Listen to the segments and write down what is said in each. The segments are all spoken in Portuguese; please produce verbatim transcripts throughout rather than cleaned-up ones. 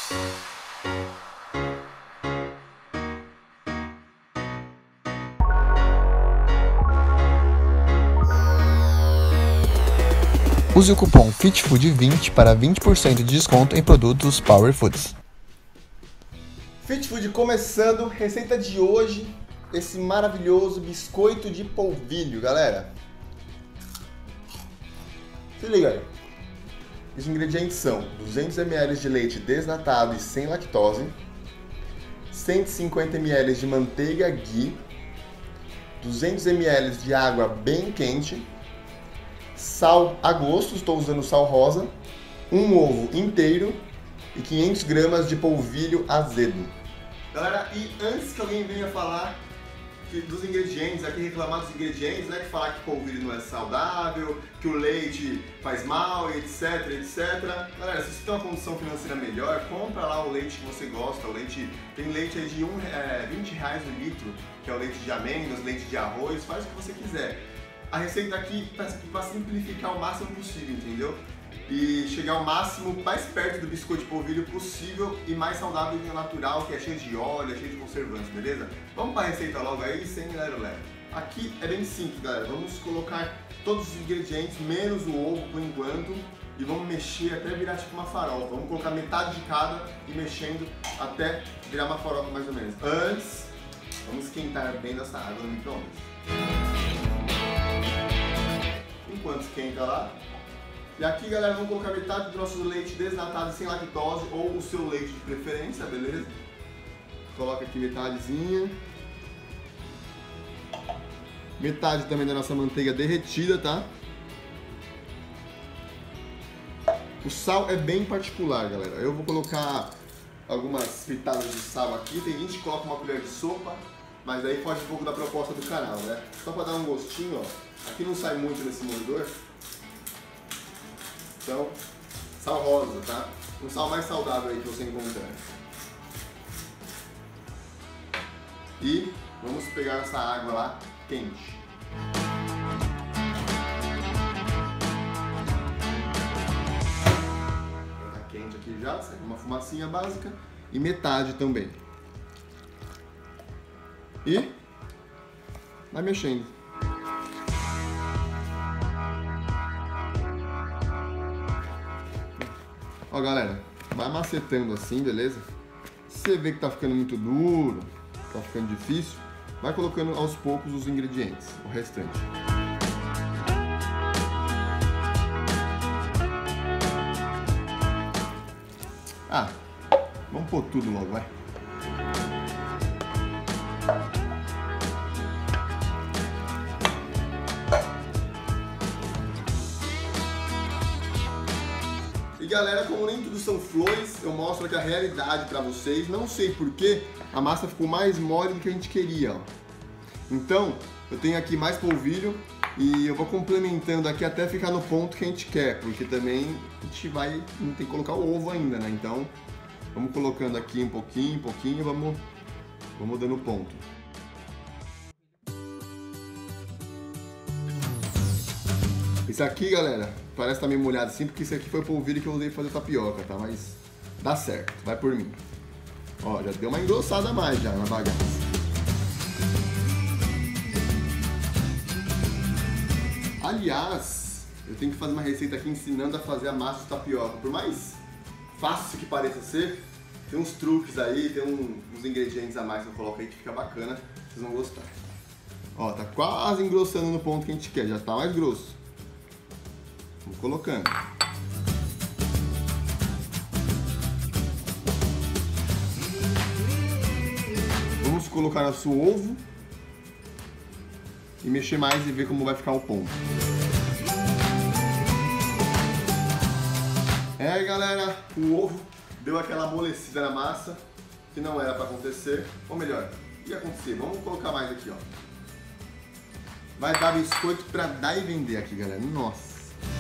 Use o cupom FITFOOD vinte para vinte por cento de desconto em produtos Power Foods. FitFood começando, receita de hoje, esse maravilhoso biscoito de polvilho, galera. Se liga aí. Os ingredientes são duzentos mililitros de leite desnatado e sem lactose, cento e cinquenta mililitros de manteiga ghee, duzentos mililitros de água bem quente, sal a gosto, estou usando sal rosa, um ovo inteiro e quinhentas gramas de polvilho azedo. Galera, e antes que alguém venha falar que, dos ingredientes, aqui reclamar dos ingredientes, né, que falar que polvilho não é saudável, que o leite faz mal, etc, etcétera. Galera, se você tem uma condição financeira melhor, compra lá o leite que você gosta. O leite, tem leite aí de um, é, vinte reais o litro, que é o leite de amêndoas, leite de arroz, faz o que você quiser. A receita aqui para simplificar o máximo possível, entendeu? E chegar ao máximo mais perto do biscoito de polvilho possível e mais saudável e natural, que é cheio de óleo, é cheio de conservantes, beleza? Vamos para a receita logo aí, sem lero-lero. Aqui é bem simples, galera. Vamos colocar todos os ingredientes, menos o ovo por enquanto, e vamos mexer até virar tipo uma farofa. Vamos colocar metade de cada e mexendo até virar uma farofa mais ou menos. Antes, vamos esquentar bem nossa água no micro-ondas. Enquanto esquenta lá. E aqui, galera, vamos colocar metade do nosso leite desnatado sem lactose ou o seu leite de preferência, beleza? Coloca aqui metadezinha. Metade também da nossa manteiga derretida, tá? O sal é bem particular, galera. Eu vou colocar algumas pitadas de sal aqui. Tem gente que coloca uma colher de sopa, mas aí foge um pouco da proposta do canal, né? Só pra dar um gostinho, ó. Aqui não sai muito nesse moedor. Então, sal rosa, tá? Um sal mais saudável aí que você encontrar. E vamos pegar essa água lá quente. Tá quente aqui já, sai uma fumacinha básica. E metade também. E vai mexendo. Ó, galera, vai macetando assim, beleza? Se você vê que tá ficando muito duro, tá ficando difícil, vai colocando aos poucos os ingredientes, o restante. Ah, vamos pôr tudo logo, vai. E galera, como nem tudo são flores, eu mostro aqui a realidade pra vocês. Não sei porquê, a massa ficou mais mole do que a gente queria, ó. Então, eu tenho aqui mais polvilho e eu vou complementando aqui até ficar no ponto que a gente quer, porque também a gente vai, não tem que colocar o ovo ainda, né? Então, vamos colocando aqui um pouquinho, um pouquinho, vamos, vamos dando ponto. Isso aqui, galera, parece que tá meio molhado assim, porque isso aqui foi o polvilho que eu usei pra fazer tapioca, tá? Mas dá certo, vai por mim. Ó, já deu uma engrossada a mais já na bagaça. Aliás, eu tenho que fazer uma receita aqui ensinando a fazer a massa de tapioca. Por mais fácil que pareça ser, tem uns truques aí, tem um, uns ingredientes a mais que eu coloco aí que fica bacana, vocês vão gostar. Ó, tá quase engrossando no ponto que a gente quer, já tá mais grosso. Vamos colocando. Vamos colocar nosso ovo e mexer mais e ver como vai ficar o ponto. É aí, galera, o ovo deu aquela amolecida na massa que não era para acontecer, ou melhor, ia acontecer. Vamos colocar mais aqui, ó. Vai dar biscoito para dar e vender aqui, galera. Nossa.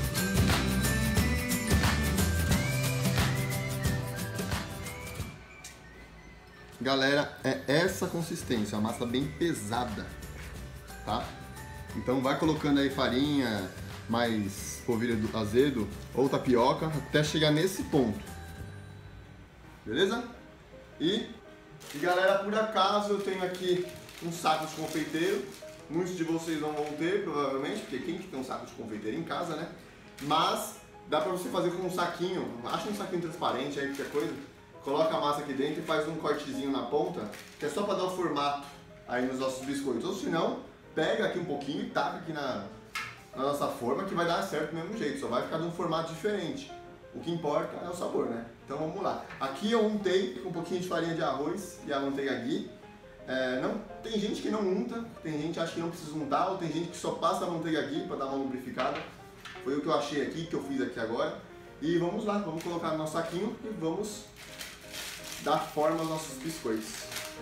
Galera, é essa consistência, a massa bem pesada, tá? Então vai colocando aí farinha, mais polvilho azedo ou tapioca até chegar nesse ponto. beleza? E, e galera, por acaso eu tenho aqui um saco de confeiteiro. Muitos de vocês não vão ter, provavelmente, porque quem que tem um saco de confeiteiro em casa, né? Mas dá pra você fazer com um saquinho, acha um saquinho transparente aí, qualquer coisa, coloca a massa aqui dentro e faz um cortezinho na ponta, que é só pra dar o formato aí nos nossos biscoitos. Ou se não, pega aqui um pouquinho e taca aqui na, na nossa forma, que vai dar certo do mesmo jeito, só vai ficar de um formato diferente. O que importa é o sabor, né? Então vamos lá. Aqui eu untei com um pouquinho de farinha de arroz e a manteiga ghee. É, não, tem gente que não unta, tem gente que acha que não precisa untar, ou tem gente que só passa a manteiga ghee para dar uma lubrificada. Foi o que eu achei aqui, que eu fiz aqui agora. E vamos lá, vamos colocar no nosso saquinho e vamos dar forma aos nossos biscoitos.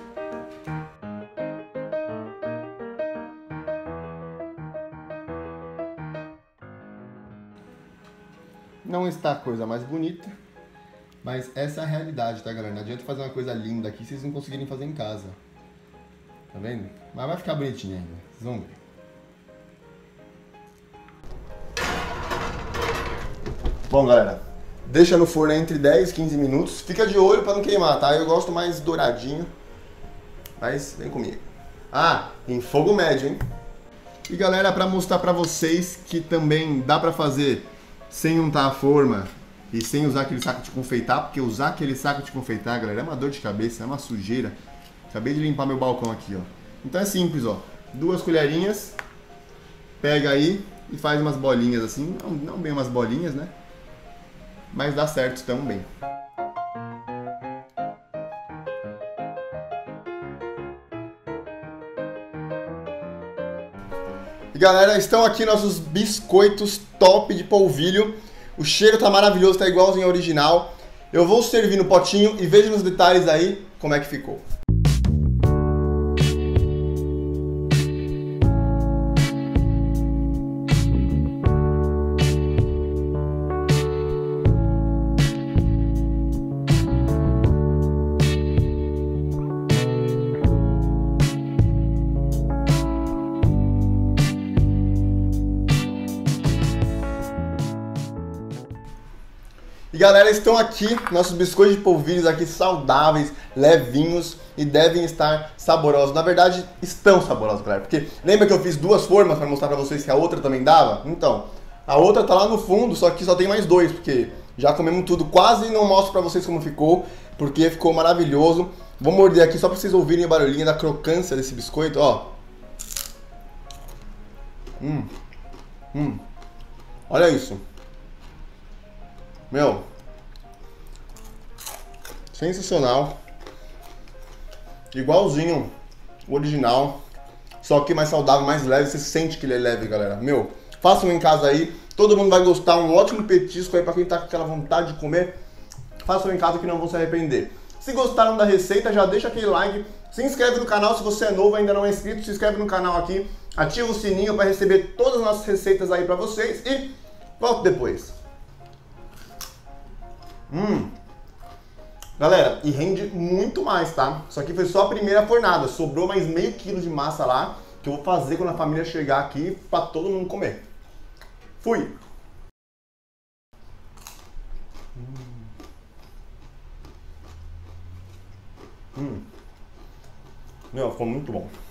Não está a coisa mais bonita, mas essa é a realidade, tá, galera? Não adianta fazer uma coisa linda aqui se vocês não conseguirem fazer em casa. Tá vendo? Mas vai ficar bonitinho ainda, vocês vão ver. Bom, galera, deixa no forno entre dez e quinze minutos. Fica de olho para não queimar, tá? Eu gosto mais douradinho, mas vem comigo. Ah, em fogo médio, hein? E galera, para mostrar para vocês que também dá para fazer sem untar a forma e sem usar aquele saco de confeitar, porque usar aquele saco de confeitar, galera, é uma dor de cabeça, é uma sujeira. Acabei de limpar meu balcão aqui, ó. Então é simples, ó. Duas colherinhas, pega aí e faz umas bolinhas assim, não, não bem umas bolinhas, né? Mas dá certo também. E galera, estão aqui nossos biscoitos top de polvilho. O cheiro tá maravilhoso, tá igualzinho ao original. Eu vou servir no potinho e veja nos detalhes aí como é que ficou. E galera, estão aqui nossos biscoitos de polvilhos aqui saudáveis, levinhos e devem estar saborosos. Na verdade, estão saborosos, galera, porque lembra que eu fiz duas formas para mostrar para vocês que a outra também dava? Então, a outra tá lá no fundo, só que só tem mais dois, porque já comemos tudo. Quase não mostro para vocês como ficou, porque ficou maravilhoso. Vou morder aqui só para vocês ouvirem o barulhinho da crocância desse biscoito, ó. Hum, hum, olha isso. Meu, sensacional, igualzinho o original, só que mais saudável, mais leve, você sente que ele é leve, galera. Meu, façam em casa aí, todo mundo vai gostar, um ótimo petisco aí pra quem tá com aquela vontade de comer. Façam em casa que não vão se arrepender. Se gostaram da receita, já deixa aquele like, se inscreve no canal se você é novo e ainda não é inscrito, se inscreve no canal aqui, ativa o sininho para receber todas as nossas receitas aí pra vocês e volto depois. Hum, galera, e rende muito mais, tá? Isso aqui foi só a primeira fornada, sobrou mais meio quilo de massa lá, que eu vou fazer quando a família chegar aqui pra todo mundo comer. Fui! Hum. Meu, ficou muito bom.